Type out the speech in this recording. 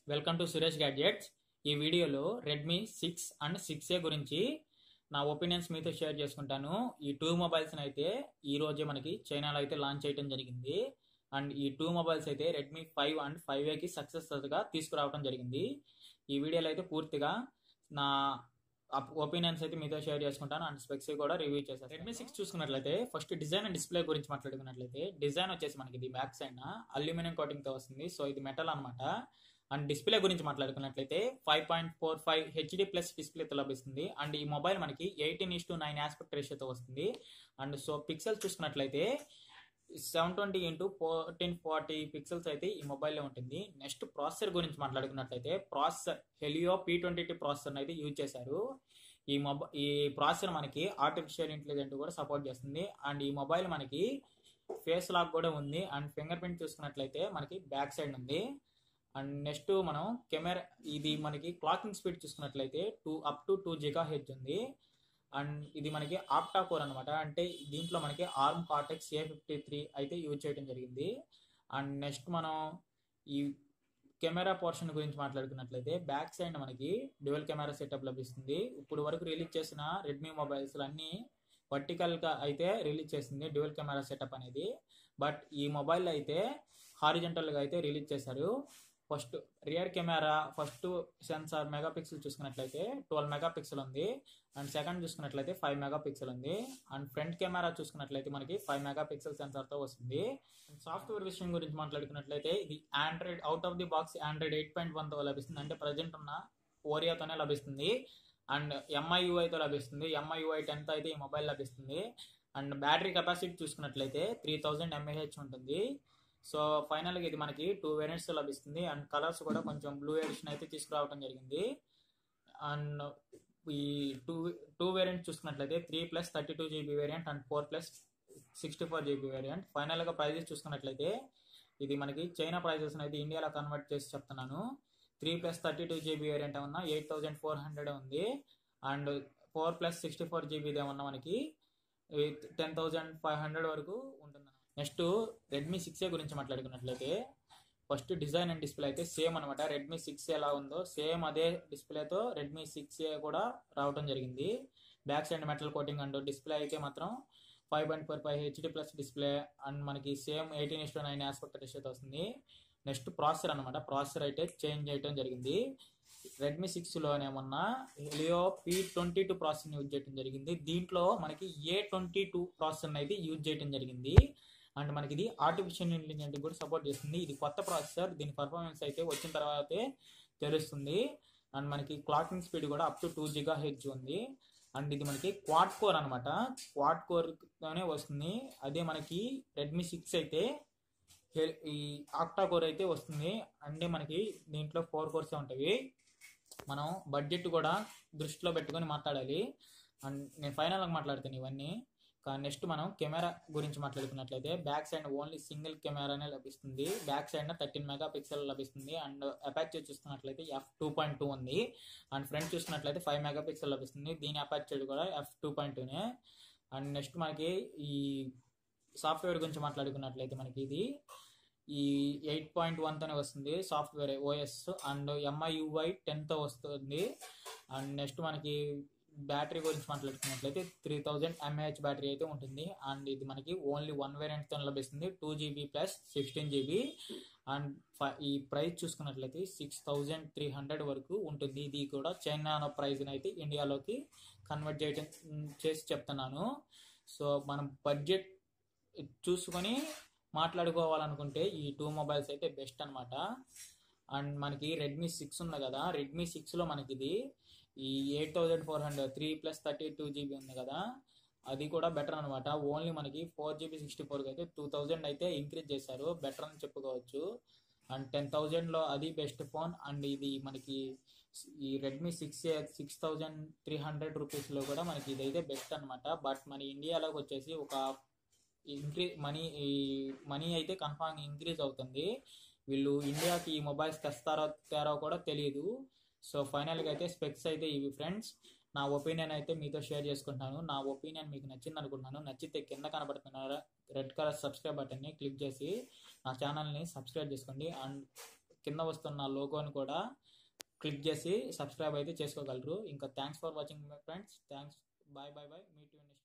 Welcome to Suresh gadgets. ఈ వీడియోలో Redmi 6 and 6A గురించి నా ఒపీనియన్స్ మీతో షేర్ చేసుకుంటాను. ఈ టూ మొబైల్స్ని అయితే ఈ రోజే మనకి చైనాలో అయితే లాంచ్ చేయడం జరిగింది. అండ్ ఈ టూ మొబైల్స్ అయితే రెడ్మీ 5 అండ్ 5Aకి సక్సెస్ఫుల్గా తీసుకురావడం జరిగింది. ఈ వీడియోలో అయితే పూర్తిగా నా ఒపీనియన్స్ అయితే మీతో షేర్ చేసుకుంటాను అండ్ స్పెక్స్ కూడా రివ్యూ చేశాను. రెడ్మీ 6 చూసుకున్నట్లయితే ఫస్ట్ డిజైన్ అండ్ డిస్ప్లే గురించి మాట్లాడుకున్నట్లయితే డిజైన్ వచ్చేసి మనకి ఇది బ్యాక్ సైడ్ అల్యూమినియం కోటింగ్తో వస్తుంది. సో ఇది మెటల్ అనమాట. అండ్ డిస్ప్లే గురించి మాట్లాడుకున్నట్లయితే 5.45 హెచ్డి ప్లస్ డిస్ప్లేతో లభిస్తుంది. అండ్ ఈ మొబైల్ మనకి 18:9 ఆస్పెక్ట్ రేషియోతో వస్తుంది. అండ్ సో పిక్సెల్స్ చూసుకున్నట్లయితే 720x1440 పిక్సెల్స్ అయితే ఈ మొబైల్లో ఉంటుంది. నెక్స్ట్ ప్రాసెసర్ గురించి మాట్లాడుకున్నట్లయితే ప్రాసెసర్ హెలియో P22 ప్రాసెసర్ అయితే యూజ్ చేశారు. ఈ ప్రాసెసర్ మనకి ఆర్టిఫిషియల్ ఇంటెలిజెంట్ కూడా సపోర్ట్ చేస్తుంది. అండ్ ఈ మొబైల్ మనకి ఫేస్ లాక్ కూడా ఉంది. అండ్ ఫింగర్ ప్రింట్ చూసుకున్నట్లయితే మనకి బ్యాక్ సైడ్ ఉంది. అండ్ నెక్స్ట్ మనం కెమెరా ఇది మనకి క్లాకింగ్ స్పీడ్ చూసుకున్నట్లయితే అప్ టు 2 GHz ఉంది. అండ్ ఇది మనకి ఆక్టా కోర్ అనమాట. అంటే దీంట్లో మనకి ARM Cortex A53 అయితే యూజ్ చేయడం జరిగింది. అండ్ నెక్స్ట్ మనం ఈ కెమెరా పోర్షన్ గురించి మాట్లాడుకున్నట్లయితే బ్యాక్ సైడ్ మనకి డ్యూయల్ కెమెరా సెటప్ లభిస్తుంది. ఇప్పుడు వరకు రిలీజ్ చేసిన రెడ్మీ మొబైల్స్ అన్నీ వర్టికల్గా అయితే రిలీజ్ చేసింది డ్యూయల్ కెమెరా సెటప్ అనేది. బట్ ఈ మొబైల్ అయితే హారిజంటల్గా అయితే రిలీజ్ చేశారు. First rear camera first sensor megapixel చూసుకున్నట్లయితే 12 మెగాపిక్సెల్ ఉంది. అండ్ సెకండ్ చూసుకున్నట్లయితే 5 మెగాపిక్సెల్ ఉంది. అండ్ ఫ్రంట్ కెమెరా చూసుకున్నట్లయితే మనకి 5 మెగాపిక్సెల్ సెన్సార్తో వస్తుంది. సాఫ్ట్వేర్ విషయం గురించి మాట్లాడుకున్నట్లయితే ఇది Android out of the box Android 8.1తో లభిస్తుంది. అంటే ప్రజెంట్ ఉన్న ఓరియాతోనే లభిస్తుంది. అండ్ MIUIతో లభిస్తుంది. MIUI 10తో అయితే ఈ మొబైల్ లభిస్తుంది. అండ్ బ్యాటరీ కెపాసిటీ చూసుకున్నట్లయితే 3000 mAh ఉంటుంది. సో ఫైనల్గా ఇది మనకి 2 వేరియంట్స్ లభిస్తుంది. అండ్ కలర్స్ కూడా కొంచెం బ్లూ ఎడిషన్ అయితే తీసుకురావడం జరిగింది. అండ్ ఈ టూ వేరియంట్ చూసుకున్నట్లయితే 3+32GB variant and 4+64GB variant. ఫైనల్గా ప్రైజెస్ చూసుకున్నట్లయితే ఇది మనకి చైనా ప్రైజెస్ అయితే ఇండియాలో కన్వర్ట్ చేసి చెప్తున్నాను. 3+32GB వేరియంట్ ఏమన్నా 8400 ఉంది. అండ్ 4+64GB ఏమన్నా మనకి 10,500 వరకు ఉంటుంది. నెక్స్ట్ రెడ్మీ 6A గురించి మాట్లాడుకున్నట్లయితే ఫస్ట్ డిజైన్ అండ్ డిస్ప్లే అయితే సేమ్ అనమాట. రెడ్మీ 6 ఎలా ఉందో సేమ్ అదే డిస్ప్లేతో రెడ్మీ 6A కూడా రావడం జరిగింది. Back side metal coating and display అయితే మాత్రం 5.45 హెచ్డి ప్లస్ డిస్ప్లే అండ్ మనకి సేమ్ 18:9 ఆస్పెక్ట్ రేషియోతో వస్తుంది. నెక్స్ట్ ప్రాసెసర్ అనమాట. ప్రాసెసర్ అయితే చేంజ్ చేయడం జరిగింది. రెడ్మీ 6లోనేమన్నా హెలియో P22 ప్రాసెసర్ని యూజ్ చేయడం జరిగింది. దీంట్లో మనకి A22 ప్రాసెసర్ని అయితే యూజ్ చేయడం జరిగింది. అండ్ మనకి ఇది ఆర్టిఫిషియల్ ఇంటెలిజెంట్ కూడా సపోర్ట్ చేస్తుంది. ఇది కొత్త ప్రాసెసర్. దీని పర్ఫార్మెన్స్ అయితే వచ్చిన తర్వాతే తెలుస్తుంది. అండ్ మనకి క్లాకింగ్ స్పీడ్ కూడా అప్ టు 2 GHz ఉంది. అండ్ ఇది మనకి క్వాడ్ కోర్ అనమాట. క్వాడ్ కోర్తోనే వస్తుంది. అదే మనకి రెడ్మీ 6 అయితే ఈ ఆక్టా కోర్ అయితే వస్తుంది. అంటే మనకి దీంట్లో 4 కోర్స్ ఉంటాయి. మనం బడ్జెట్ కూడా దృష్టిలో పెట్టుకొని మాట్లాడాలి. అండ్ నేను ఫైనల్గా మాట్లాడుతాను ఇవన్నీ. నెక్స్ట్ మనం కెమెరా గురించి మాట్లాడుకున్నట్లయితే బ్యాక్ సైడ్ ఓన్లీ సింగిల్ కెమెరానే లభిస్తుంది. బ్యాక్ సైడ్ 13 మెగాపిక్సెల్ లభిస్తుంది. అండ్ అపాచర్ చూసుకున్నట్లయితే f2.2 ఉంది. అండ్ ఫ్రంట్ చూసుకున్నట్లయితే 5 మెగాపిక్సెల్ లభిస్తుంది. దీని అపాచర్ కూడా f2.2నే. అండ్ నెక్స్ట్ మనకి ఈ సాఫ్ట్వేర్ గురించి మాట్లాడుకున్నట్లయితే మనకి ఇది ఈ 8.1తోనే వస్తుంది సాఫ్ట్వేర్ OS. అండ్ MIUI 10తో వస్తుంది. అండ్ నెక్స్ట్ మనకి బ్యాటరీ గురించి మాట్లాడుకున్నట్లయితే 3000 mAh బ్యాటరీ అయితే ఉంటుంది. అండ్ ఇది మనకి ఓన్లీ 1 వేరియంట్తో లభిస్తుంది 2GB ప్లస్ 16GB. అండ్ ఈ ప్రైస్ చూసుకున్నట్లయితే 6300 వరకు ఉంటుంది. ఇది కూడా చైనా ప్రైస్ని అయితే ఇండియాలోకి కన్వర్ట్ చేసి చెప్తున్నాను. సో మనం బడ్జెట్ చూసుకొని మాట్లాడుకోవాలనుకుంటే ఈ టూ మొబైల్స్ అయితే బెస్ట్ అనమాట. అండ్ మనకి రెడ్మీ 6 ఉంది కదా. రెడ్మీ 6లో మనకి ఇది ఈ 8400 3+32GB ఉంది కదా. అది కూడా బెటర్ అనమాట. ఓన్లీ మనకి 4GB 64 అయితే 2000 అయితే ఇంక్రీజ్ చేశారు. బెటర్ అని చెప్పుకోవచ్చు. అండ్ 10,000లో అది బెస్ట్ ఫోన్. అండ్ ఇది మనకి ఈ రెడ్మీ 6A 6300 రూపీస్లో కూడా మనకి ఇదైతే బెస్ట్ అనమాట. బట్ మన ఇండియాలోకి వచ్చేసి ఒక మనీ అయితే కన్ఫామ్ ఇంక్రీజ్ అవుతుంది. వీళ్ళు ఇండియాకి ఈ మొబైల్స్ తెస్తారో కూడా తెలియదు. సో ఫైనల్గా అయితే స్పెక్స్ అయితే ఇవి ఫ్రెండ్స్. నా ఒపీనియన్ అయితే మీతో షేర్ చేసుకుంటాను. నా ఒపీనియన్ మీకు నచ్చింది అనుకుంటున్నాను. నచ్చితే కింద కనబడుతున్న రెడ్ కలర్ సబ్స్క్రైబ్ బటన్ని క్లిక్ చేసి నా ఛానల్ని సబ్స్క్రైబ్ చేసుకోండి. అండ్ కింద వస్తున్న లోగోని కూడా క్లిక్ చేసి సబ్స్క్రైబ్ అయితే చేసుకోగలరు. ఇంకా thanks for watching my friends. Thanks. Bye bye bye. Meet you next.